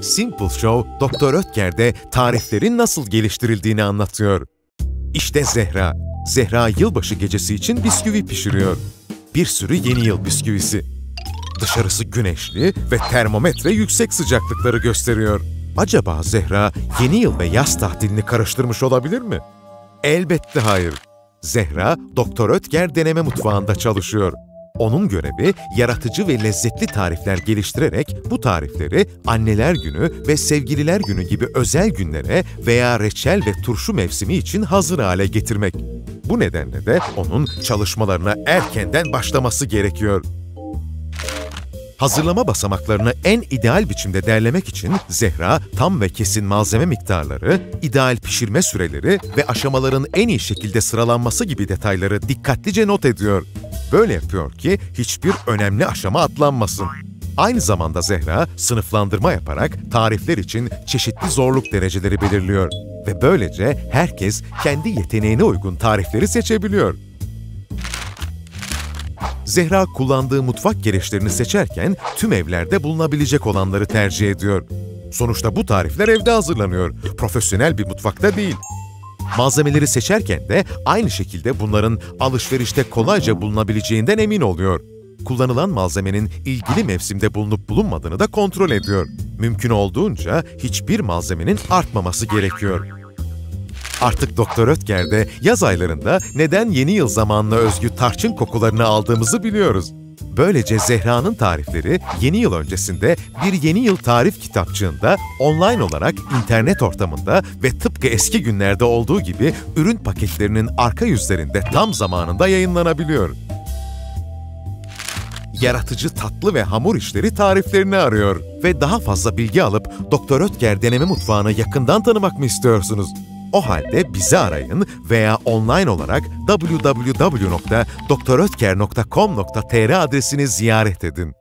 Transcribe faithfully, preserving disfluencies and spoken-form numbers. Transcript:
Simple Show, Doktor Ötker'de tariflerin nasıl geliştirildiğini anlatıyor. İşte Zehra. Zehra yılbaşı gecesi için bisküvi pişiriyor. Bir sürü yeni yıl bisküvisi. Dışarısı güneşli ve termometre yüksek sıcaklıkları gösteriyor. Acaba Zehra yeni yıl ve yaz tatilini karıştırmış olabilir mi? Elbette hayır. Zehra, Doktor Ötker deneme mutfağında çalışıyor. Onun görevi yaratıcı ve lezzetli tarifler geliştirerek bu tarifleri Anneler Günü ve Sevgililer Günü gibi özel günlere veya reçel ve turşu mevsimi için hazır hale getirmek. Bu nedenle de onun çalışmalarına erkenden başlaması gerekiyor. Hazırlama basamaklarını en ideal biçimde derlemek için Zehra, tam ve kesin malzeme miktarları, ideal pişirme süreleri ve aşamaların en iyi şekilde sıralanması gibi detayları dikkatlice not ediyor. Böyle yapıyor ki hiçbir önemli aşama atlanmasın. Aynı zamanda Zehra, sınıflandırma yaparak tarifler için çeşitli zorluk dereceleri belirliyor ve böylece herkes kendi yeteneğine uygun tarifleri seçebiliyor. Zehra kullandığı mutfak gereçlerini seçerken tüm evlerde bulunabilecek olanları tercih ediyor. Sonuçta bu tarifler evde hazırlanıyor, profesyonel bir mutfakta değil. Malzemeleri seçerken de aynı şekilde bunların alışverişte kolayca bulunabileceğinden emin oluyor. Kullanılan malzemenin ilgili mevsimde bulunup bulunmadığını da kontrol ediyor. Mümkün olduğunca hiçbir malzemenin artmaması gerekiyor. Artık Doktor Ötker'de yaz aylarında neden yeni yıl zamanına özgü tarçın kokularını aldığımızı biliyoruz. Böylece Zehra'nın tarifleri yeni yıl öncesinde bir yeni yıl tarif kitapçığında, online olarak internet ortamında ve tıpkı eski günlerde olduğu gibi ürün paketlerinin arka yüzlerinde tam zamanında yayınlanabiliyor. Yaratıcı tatlı ve hamur işleri tariflerini arıyor ve daha fazla bilgi alıp Doktor Ötker deneme mutfağını yakından tanımak mı istiyorsunuz? O halde bizi arayın veya online olarak w w w nokta doktor ötker nokta com nokta t r adresini ziyaret edin.